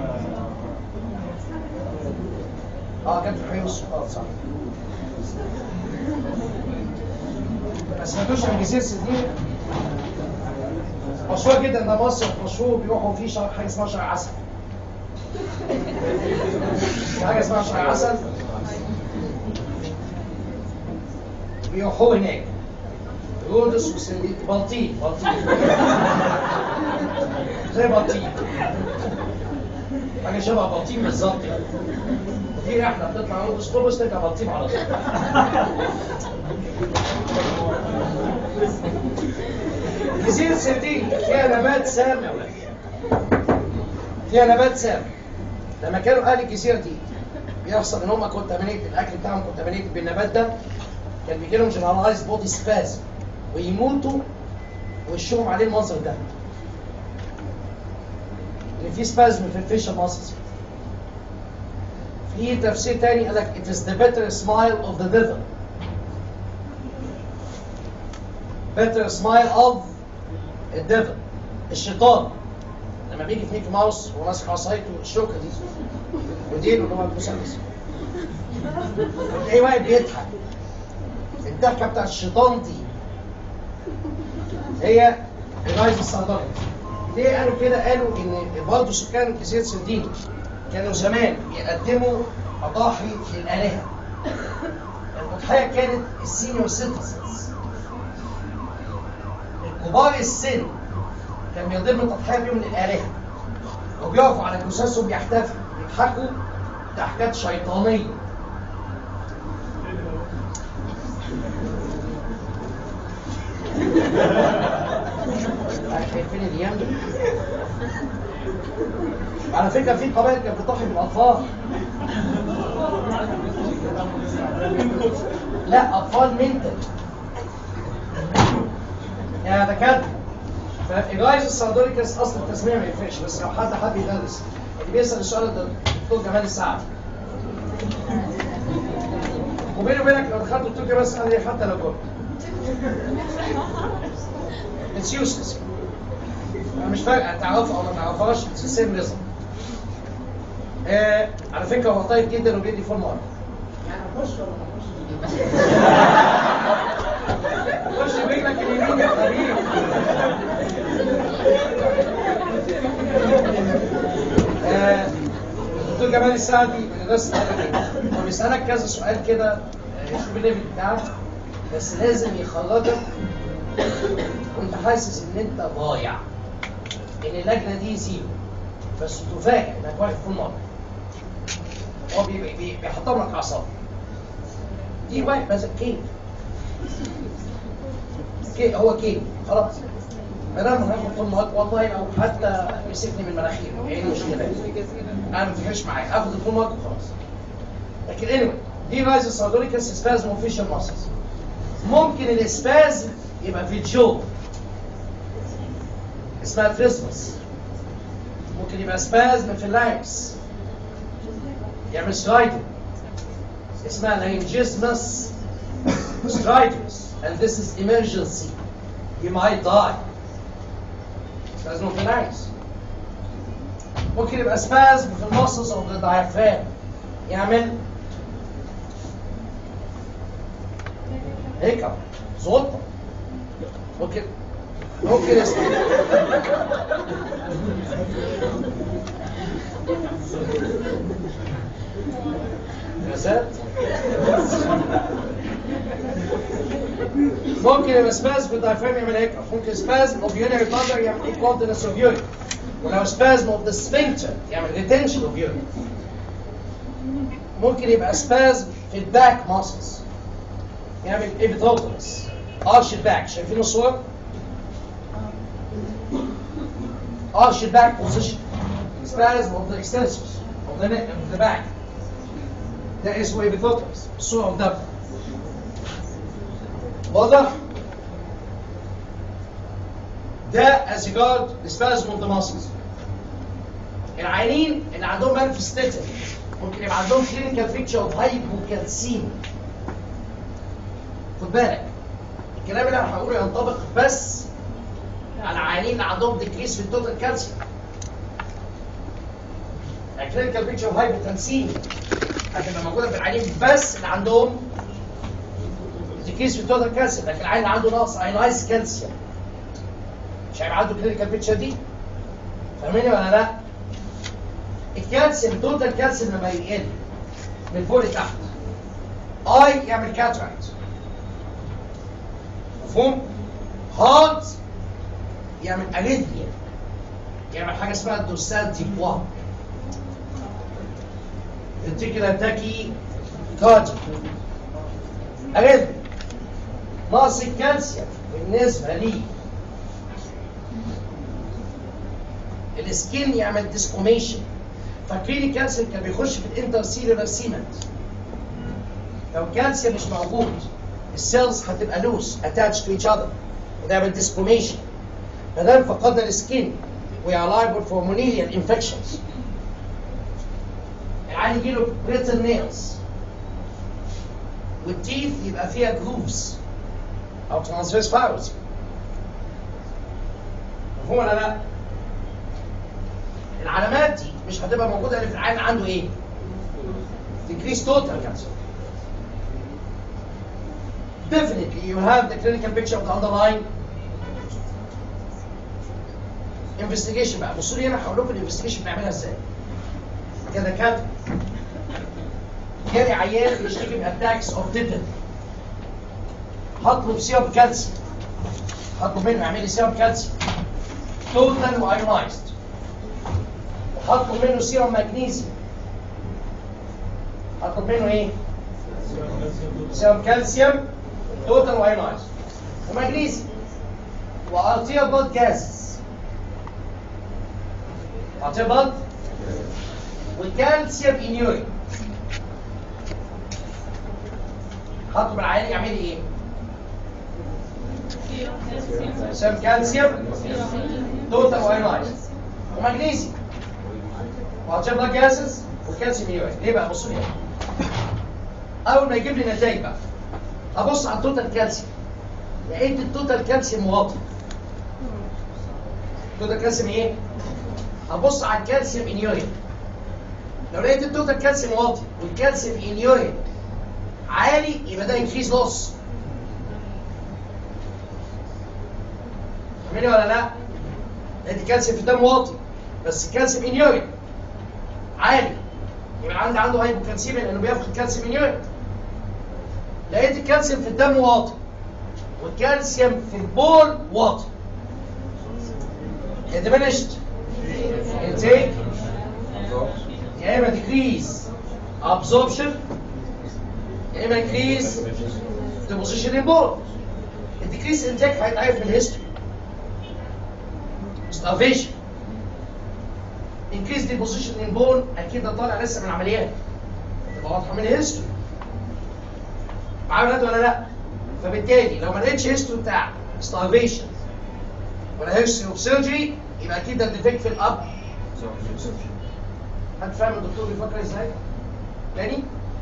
اه كانت في حيوس اه صح. ما سمعتوش عن جزيره سرديني؟ مشهور جدا، ده مصر مشهور بيروحوا فيه شهر حاجه اسمها شهر عسل. في حاجه اسمها شهر عسل بيروحوا هناك رودس وسندي بلطيق بلطيق زي بلطيق حاجه شبه بلطيق بالظبط يعني. وفي رحله بتطلع رودس قبرص ترجع بلطيق على طول. جزيرة سردين فيها نبات سام يا ولاد. فيها نبات سام. لما كانوا اهل الجزيره دي بيحصل ان هم كونتامينيت الاكل بتاعهم كونتامينيت بالنبات ده، كان بيجي لهم جنرالايز بودي سبازم ويموتوا وشهم عليه المنظر ده. اللي فيه سبازم في الفيشل ماسلز. في تفسير تاني قال لك it is the better smile of the devil. better smile of the devil. الشيطان لما بيجي في ميكي ماوس وماسك عصايته الشوكه دي وديله اللي هو المسدس تلاقيه واقف بيضحك. الضحكه بتاعت الشيطان دي هي اللايزس سالدونيكس. ليه قالوا كده؟ قالوا ان برضه سكان جزيره سرديني كانوا زمان بيقدموا اضاحي للالهه. الاضحيه كانت السينيور سيتيزنز، كبار السن كان بيضم التضحيه بيهم للالهه وبيقفوا على جثثهم بيحتفلوا بيضحكوا ضحكات شيطانيه. شايفين الايام دي؟ على فكره في قبائل كانت بتضحي بالاطفال. لا اطفال منتج يا دكاتره. فاللايزس سالدونيكس اصل التسميه ما ينفعش، بس لو حد حب يدرس اللي بيسال السؤال ده دكتور جمال السعد. وبيني وبينك لو دخلت دكتور جمال السعد حتى لو كنت اتس يوسلس، مش فارقه تعرفها او ما تعرفهاش، اتس سيم ريزم. آه على فكره هو طيب جدا وبيدي فول مارك. يعني اخش ولا ما اخش؟ خش برجلك اليمين يا حبيبي. دكتور جمال السعدي من مدرسه الادبيه، هو بيسالك كذا سؤال كده يشوف الليفل بتاعك، بس لازم يخرجك وانت حاسس ان انت ضايع، ان اللجنه دي زيرو، بس تفاجئ انك واقف فول مارك. هو بيحطم لك اعصابك. دي واقف ماسك كيك. كيك هو كيك خلاص. ما دام هاخد فول مارك والله لو حتى مسكني من مناخيري ايه المشكله؟ انا ما بتفرقش معايا، اخد الفول مارك وخلاص. لكن اني دي لايزس سالدونيكس سبازم اوفيشال ماسلز. ممكن الاسبازم يبقى في الجو اسمها تريسمس. ممكن يبقى سبازم في اللارynx يعمل سترايدنج اسمها لارyngismus stridens, and this is emergency. You might die. Spasm في اللارynx. ممكن يبقى spasm في المسلز of the diaphragm يعمل هيك زلطة. ممكن ممكن يست... يا ساتر. ممكن يبقى سبازم في الدايفرام يعمل هيك، ممكن سبازم اوف يونري بلادر يعمل انكونتيننس اوف يورين، ولو سبازم اوف ذا سفنكتر يعمل ريتنشن اوف يورين. ممكن يبقى سبازم في الباك ماسلز، يعمل ايبيثوتومس، ارش الباك. شايفين الصور؟ ارش الباك بوزيشن، spasm of the extensors of the neck of the back. ده اسمه ايبيثوتومس، الصورة قدامكم. واضح؟ ده as regard the spasm of the muscles. العيانين اللي عندهم manifestation ممكن يبقى عندهم clinical picture of hypocalcemia. خد بالك الكلام اللي انا هقوله ينطبق بس على العيانين اللي عندهم decrease في التوتال كالسيوم. الكلينيكال بيكتشر اوف hypocalcemia هتبقى موجوده في العيانين بس اللي عندهم decrease في التوتال كالسيوم، لكن العيان اللي عنده نقص ايونايز كالسيوم مش هيبقى عنده كلينيكال بيكتشر دي. فاهميني ولا لا؟ الكالسيوم توتال كالسيوم لما يقل من فوق لتحت اي يعمل كاتراكت، مفهوم؟ هارت يعمل اريثميا، يعمل حاجه اسمها دوسال تيبوا، ventricular tachycardia، اريثميا. نقص الكالسيوم بالنسبه لي السكين يعمل ديسكوميشن. فاكرين الكالسيوم كان بيخش في الانترسيلولار سيمنت، لو الكالسيوم مش موجود السيلز هتبقى لوس attached to each other وده يعمل ديسكوميشن. فدام فقدنا السكين we are liable for venereal infections. العيان يجيله brittle nails والتيث يبقى فيها grooves أو transverse furrows. مفهوم ولا لا؟ العلامات دي مش هتبقى موجودة اللي في العيان عنده إيه؟ decreased total calcium. Definitely you have the clinical picture of the underlying investigation. بقى بصوا لي هنا هقول لكم الانفستيجيشن بنعملها ازاي. كده كده جالي عيان بيشتكي من اتاكس اوف تيتن، هطلب سيرم كالسيوم، هطلب منه يعمل لي سيرم كالسيوم توتال وايونايزد، وهطلب منه سيرم ماجنيسيوم، هطلب منه ايه؟ سيرم كالسيوم توتال وايونايزد وماجنيسيوم وارتيال بلاد جازز، ارتيال بلاد وكالسيوم ان يورين. هطلب العيان يعمل لي ايه؟ سيرم كالسيوم توتال وايونايزد وماجنيسيوم وارتيال بلاد جازز وكالسيوم ان يورين. ليه بقى؟ بصوا لي اول ما يجيب لي نتائج بقى ابص على التوتال كالسيوم، لقيت التوتال كالسيوم واطي. التوتال كالسيوم ايه؟ ابص على الكالسيوم ان يورين، لو لقيت التوتال كالسيوم واطي والكالسيوم ان يورين عالي يبقى ده انكريز لوس. فاهميني ولا لا؟ لقيت الكالسيوم في الدم واطي بس الكالسيوم ان يورين عالي يبقى عندي عنده هايبوكالسيميا لانه بياخد كالسيوم ان يورين. لقيت الكالسيوم في الدم واطي والكالسيوم في البول واطي، diminished intake يا اما decrease absorption يا اما increase deposition in bone. الديكريس intake هيتعرف من الهيستوري. starvation increase deposition in bone اكيد ده طالع لسه من العمليات تبقى واضحه من الهيستوري. معايا ولا لا؟ فبالتالي لو ما لقيتش هيستوري بتاع starvation ولا هيستوري اوف سيرجري يبقى اكيد ده ديفكت في الاب. حد فاهم الدكتور بيفكر ازاي؟ تاني؟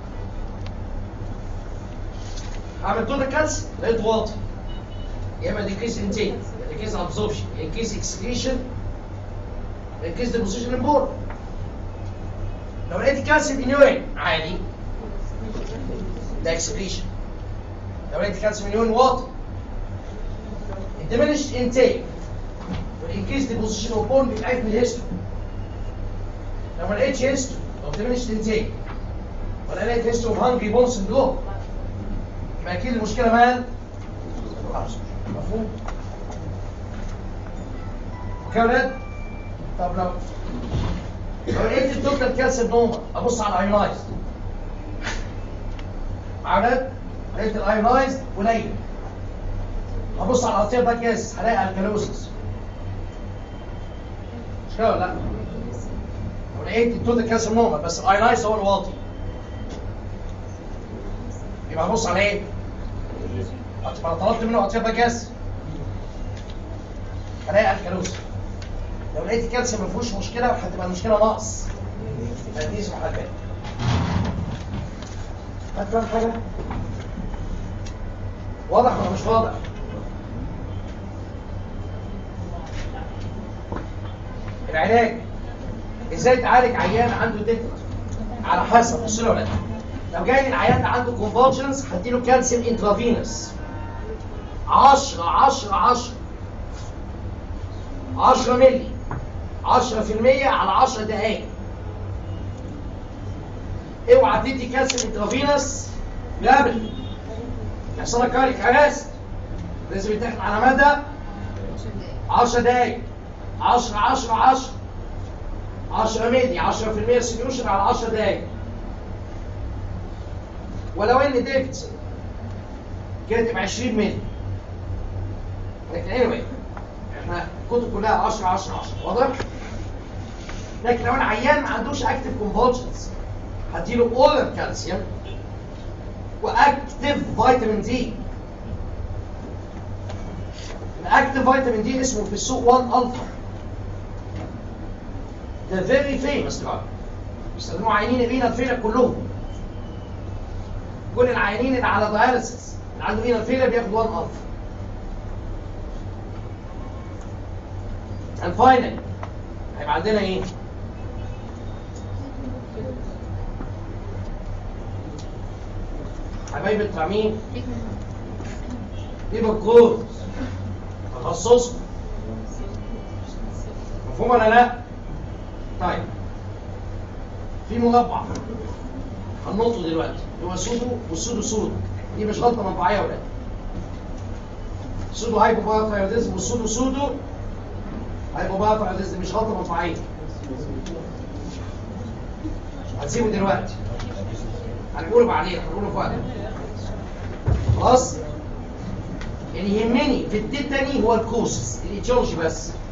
عملت له كالسيوم لقيت واطي يا اما ديكريس انتيك يا ديكريس ابزوربشن يا انكريس اكسكريشن يا انكريس ديبوزيشن ان بول. لو لقيت الكالسيوم ان يورين عادي ده اكسكريشن. لو لقيت الكالسيوم ان يورين واطي الديمينشد انتيك والانكريس ديبوزيشن اوف بون بيتعرف من الهيستوري. لو ما لقيتش هيستوري او ديمينشد انتيك ولا لقيت هيستوري اوف هانجري بون سندروم يبقى اكيد المشكله مال مفهوم؟ اوكي يا ولاد؟ طب لو لو لقيت التوتال كالسيوم نورمال ابص على الايونايزد. عدد لقيت الايونايزد قليل ابص على الارتير باك جاز هلاقي الكالوسيس. مش كده ولا لا؟ لو لقيت التوتال كالسيوم نورمال بس الايونايزد هو الواطي يبقى ابص على ايه؟ لو طلبت منه ارتير باك جاز هلاقي الكالوسيس. لو لقيت الكالسيوم ما فيهوش مشكله هتبقى المشكله ناقص. دي اسمها حاجه. هتفهم حاجه؟ واضح ولا مش واضح؟ العلاج ازاي تعالج عيان عنده ديكتر؟ على حسب بص له ولا لو جاي لي العيان ده عنده كونفولجنز هديله كالسيوم انترافينوس عشرة عشرة عشرة عشرة مللي عشرة في المية على عشر دقايق. اوعى تدي كالسيوم انترافينوس قبل يحصل لك كاريك ارست. لازم يتاخد على مدى عشر دقايق. عشرة عشرة عشرة عشرة مللي عشرة في المية سوليوشن على عشر دقايق. ولو ان ديفيدسون كده تبقى عشرين مللي. لكن anyway احنا الكتب كلها عشرة عشرة عشرة واضح؟ لكن لو انا عيان ما عندوش اكتف كونفولجنز هديله اورال كالسيوم واكتف فيتامين دي. الاكتف فيتامين دي اسمه في السوق واحد الفا. ده فيري فيمس دراج بيستخدموه عيانين الرينال فيلر كلهم. كل العيانين اللي على داياليسيس اللي عنده رينال فيلر بياخد واحد الفا. and finally هيبقى عندنا ايه؟ حبايب بتاع مين؟ ليبر كروز تخصصه مفهوم ولا لا؟ طيب في مربع هننطه دلوقتي هو سودو والسودو سودو. دي مش غلطه مطبعيه ولا سودو هايبوباراثايروديزم والسودو سودو هايبوباراثايروديزم مش غلطه مطبعيه. هتسيبه دلوقتي هنقوله بعدين هنقوله في وقت. خلاص؟ اللي يهمني في التاني هو الكوسس الايتيولوجي بس.